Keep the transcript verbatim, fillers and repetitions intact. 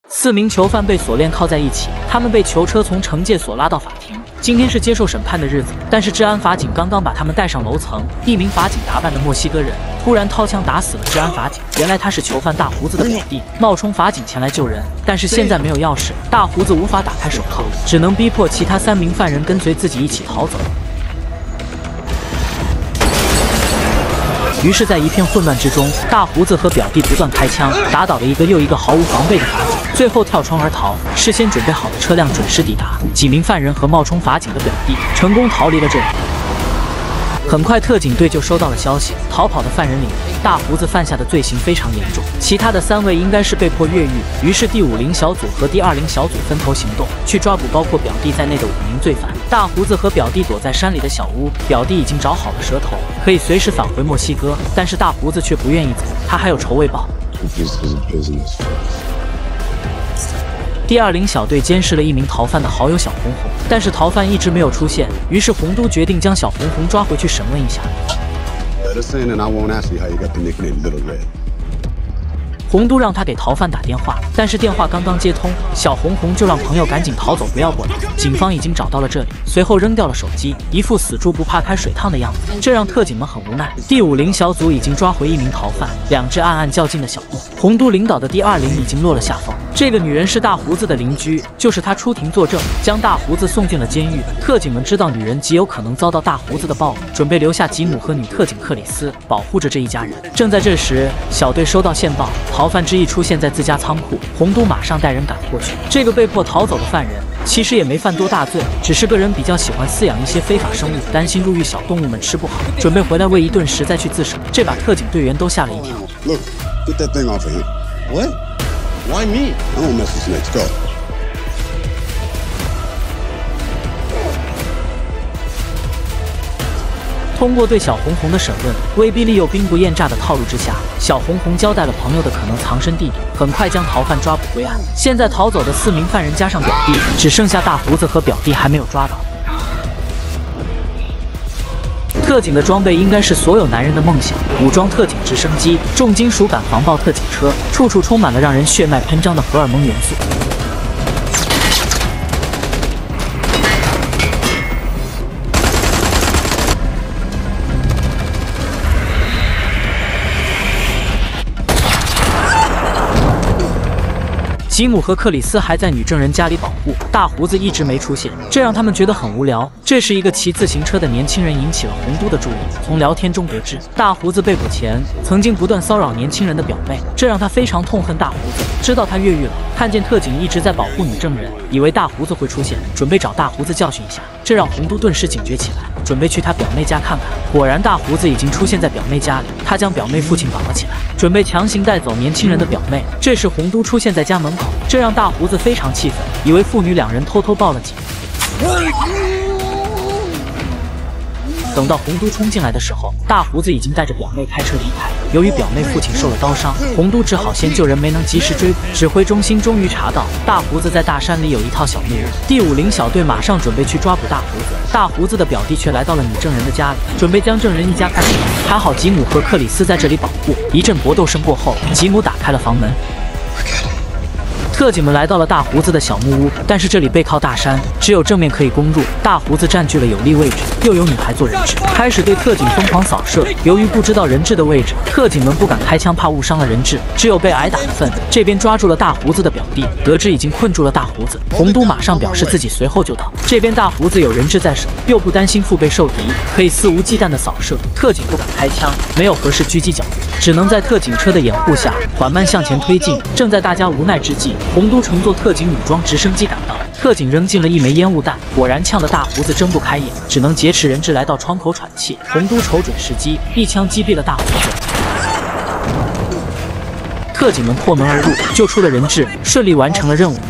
四名囚犯被锁链铐在一起，他们被囚车从惩戒所拉到法庭。今天是接受审判的日子，但是治安法警刚刚把他们带上楼层。一名法警打扮的墨西哥人突然掏枪打死了治安法警，原来他是囚犯大胡子的表弟，冒充法警前来救人，但是现在没有钥匙，大胡子无法打开手铐，只能逼迫其他三名犯人跟随自己一起逃走。 于是，在一片混乱之中，大胡子和表弟不断开枪，打倒了一个又一个毫无防备的法警，最后跳窗而逃。事先准备好的车辆准时抵达，几名犯人和冒充法警的表弟成功逃离了这里。很快，特警队就收到了消息，逃跑的犯人里，大胡子犯下的罪行非常严重，其他的三位应该是被迫越狱。于是，第五零小组和第二零小组分头行动，去抓捕包括表弟在内的五名罪犯。大胡子和表弟躲在山里的小屋，表弟已经找好了蛇头，可以随时返回墨西哥，但是大胡子却不愿意走，他还有仇未报。 第二零小队监视了一名逃犯的好友小红红，但是逃犯一直没有出现，于是洪都决定将小红红抓回去审问一下。洪都让他给逃犯打电话，但是电话刚刚接通，小红红就让朋友赶紧逃走，不要过来。警方已经找到了这里，随后扔掉了手机，一副死猪不怕开水烫的样子，这让特警们很无奈。第五零小组已经抓回一名逃犯，两只暗暗较劲的小木。洪都领导的第二零已经落了下风。这个女人是大胡子的邻居，就是她出庭作证，将大胡子送进了监狱。特警们知道女人极有可能遭到大胡子的报复，准备留下吉姆和女特警克里斯保护着这一家人。正在这时，小队收到线报。 逃犯之一出现在自家仓库，洪都马上带人赶过去。这个被迫逃走的犯人其实也没犯多大罪，只是个人比较喜欢饲养一些非法生物，担心入狱小动物们吃不好，准备回来喂一顿食再去自首。这把特警队员都吓了一跳。 Look, get that thing off of him. What? Why me? I don't mess with snakes. Go. 通过对小红红的审问，威逼利诱、兵不厌诈的套路之下，小红红交代了朋友的可能藏身地点，很快将逃犯抓捕归案。现在逃走的四名犯人加上表弟，只剩下大胡子和表弟还没有抓到。特警的装备应该是所有男人的梦想：武装特警直升机、重金属感防爆特警车，处处充满了让人血脉喷张的荷尔蒙元素。 吉姆和克里斯还在女证人家里保护，大胡子一直没出现，这让他们觉得很无聊。这时，一个骑自行车的年轻人引起了洪都的注意。从聊天中得知，大胡子被捕前曾经不断骚扰年轻人的表妹，这让他非常痛恨大胡子。知道他越狱了，看见特警一直在保护女证人，以为大胡子会出现，准备找大胡子教训一下。这让洪都顿时警觉起来，准备去他表妹家看看。果然，大胡子已经出现在表妹家里，他将表妹父亲绑了起来，准备强行带走年轻人的表妹。这时，洪都出现在家门口。 这让大胡子非常气愤，以为父女两人偷偷报了警。等到洪都冲进来的时候，大胡子已经带着表妹开车离开。由于表妹父亲受了刀伤，洪都只好先救人，没能及时追捕。指挥中心终于查到大胡子在大山里有一套小木屋。第五零小队马上准备去抓捕大胡子，大胡子的表弟却来到了女证人的家里，准备将证人一家干掉。还好吉姆和克里斯在这里保护。一阵搏斗声过后，吉姆打开了房门。 特警们来到了大胡子的小木屋，但是这里背靠大山，只有正面可以攻入。大胡子占据了有利位置，又有女孩做人质，开始对特警疯狂扫射。由于不知道人质的位置，特警们不敢开枪，怕误伤了人质，只有被挨打的份。这边抓住了大胡子的表弟，得知已经困住了大胡子，洪都马上表示自己随后就到。这边大胡子有人质在手，又不担心腹背受敌，可以肆无忌惮的扫射。特警不敢开枪，没有合适狙击角度，只能在特警车的掩护下缓慢向前推进。正在大家无奈之际， 洪都乘坐特警武装直升机赶到，特警扔进了一枚烟雾弹，果然呛得大胡子睁不开眼，只能劫持人质来到窗口喘气。洪都瞅准时机，一枪击毙了大胡子。特警们破门而入，救出了人质，顺利完成了任务。